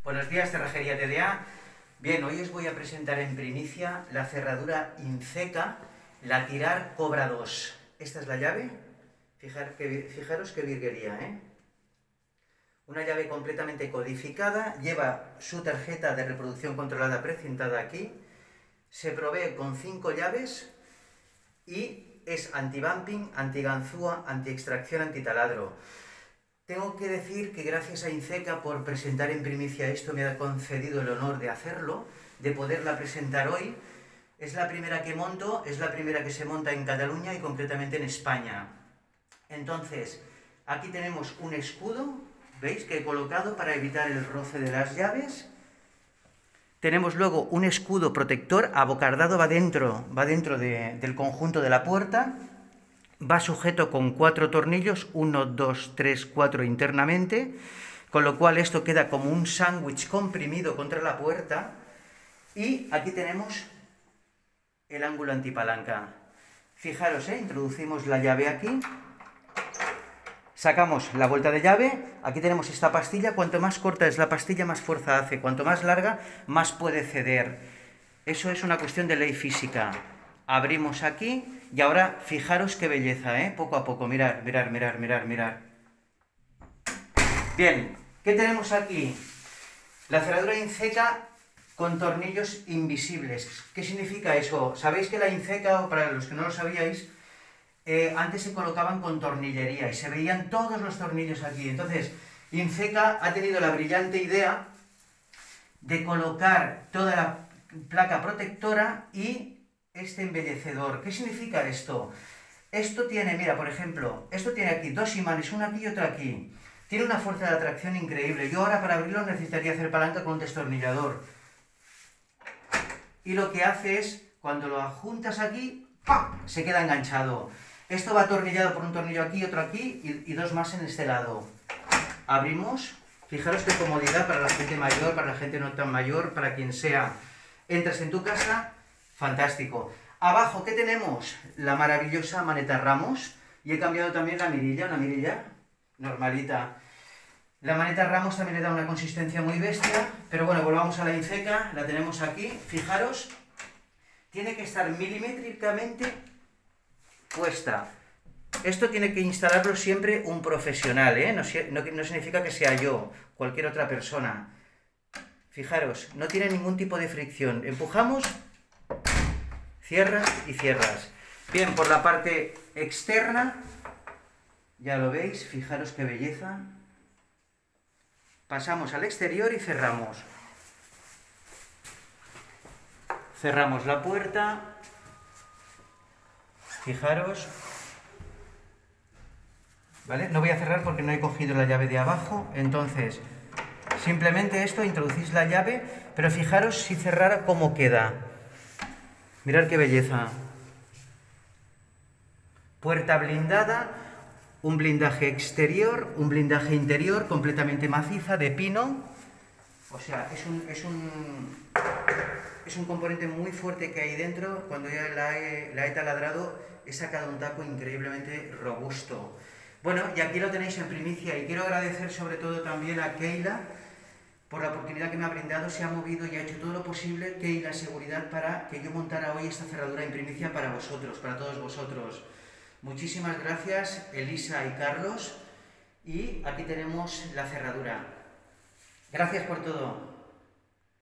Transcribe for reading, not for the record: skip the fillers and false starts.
Buenos días, Cerrajería TDA. Bien, hoy os voy a presentar en primicia la cerradura Inceca Latirar Cobra 2. Esta es la llave. Fijaros qué virguería, ¿eh? Una llave completamente codificada, lleva su tarjeta de reproducción controlada precintada aquí, se provee con 5 llaves y es anti-bumping, anti-ganzúa, anti-extracción, anti-taladro. Tengo que decir que gracias a Inceca por presentar en primicia esto, me ha concedido el honor de hacerlo, de poderla presentar hoy. Es la primera que monto, es la primera que se monta en Cataluña y concretamente en España. Entonces, aquí tenemos un escudo, ¿veis? Que he colocado para evitar el roce de las llaves. Tenemos luego un escudo protector abocardado, va dentro del conjunto de la puerta. Va sujeto con 4 tornillos, 1, 2, 3, 4 internamente, con lo cual esto queda como un sándwich comprimido contra la puerta. Y aquí tenemos el ángulo antipalanca. Fijaros, introducimos la llave aquí, sacamos la vuelta de llave, aquí tenemos esta pastilla. Cuanto más corta es la pastilla, más fuerza hace, cuanto más larga, más puede ceder. Eso es una cuestión de ley física. Abrimos aquí y ahora fijaros qué belleza, poco a poco, mirar. Bien, ¿qué tenemos aquí? La cerradura Inceca con tornillos invisibles. ¿Qué significa eso? Sabéis que la Inceca, o para los que no lo sabíais, antes se colocaban con tornillería y se veían todos los tornillos aquí. Entonces, Inceca ha tenido la brillante idea de colocar toda la placa protectora y este embellecedor. ¿Qué significa esto? Esto tiene, mira, por ejemplo, esto tiene aquí 2 imanes, uno aquí y otro aquí. Tiene una fuerza de atracción increíble. Yo ahora para abrirlo necesitaría hacer palanca con un destornillador. Y lo que hace es, cuando lo juntas aquí, ¡pam!, se queda enganchado. Esto va atornillado por un tornillo aquí, otro aquí y 2 más en este lado. Abrimos. Fijaros qué comodidad para la gente mayor, para la gente no tan mayor, para quien sea. Entras en tu casa. Fantástico. Abajo, ¿qué tenemos? La maravillosa maneta Ramos. Y he cambiado también la mirilla, una mirilla normalita. La maneta Ramos también le da una consistencia muy bestia. Pero bueno, volvamos a la Inceca. La tenemos aquí. Fijaros, tiene que estar milimétricamente puesta. Esto tiene que instalarlo siempre un profesional, no significa que sea yo, cualquier otra persona. Fijaros, no tiene ningún tipo de fricción. Empujamos, cierras y cierras. Bien, por la parte externa, ya lo veis, fijaros qué belleza. Pasamos al exterior y cerramos. Cerramos la puerta. Fijaros. ¿Vale? No voy a cerrar porque no he cogido la llave de abajo. Entonces, simplemente esto, introducís la llave, pero fijaros si cerrara cómo queda. Mirad qué belleza. Puerta blindada, un blindaje exterior, un blindaje interior completamente maciza, de pino. O sea, es un componente muy fuerte que hay dentro. Cuando ya la he taladrado, he sacado un taco increíblemente robusto. Bueno, y aquí lo tenéis en primicia. Y quiero agradecer sobre todo también a Keila por la oportunidad que me ha brindado. Se ha movido y ha hecho todo lo posible, Keila Seguridad, para que yo montara hoy esta cerradura en primicia para vosotros, para todos vosotros. Muchísimas gracias, Elisa y Carlos. Y aquí tenemos la cerradura. Gracias por todo.